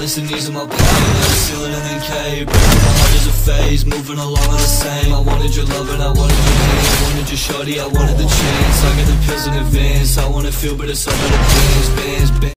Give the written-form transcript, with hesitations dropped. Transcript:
honest and ease of my pain. Like a ceiling and then cave, breaking my heart is a phase, moving along all the same. I wanted your love and I wanted your hand, I wanted your shorty, I wanted the chance. I got the pills in advance, I wanna feel but it's all for the bands.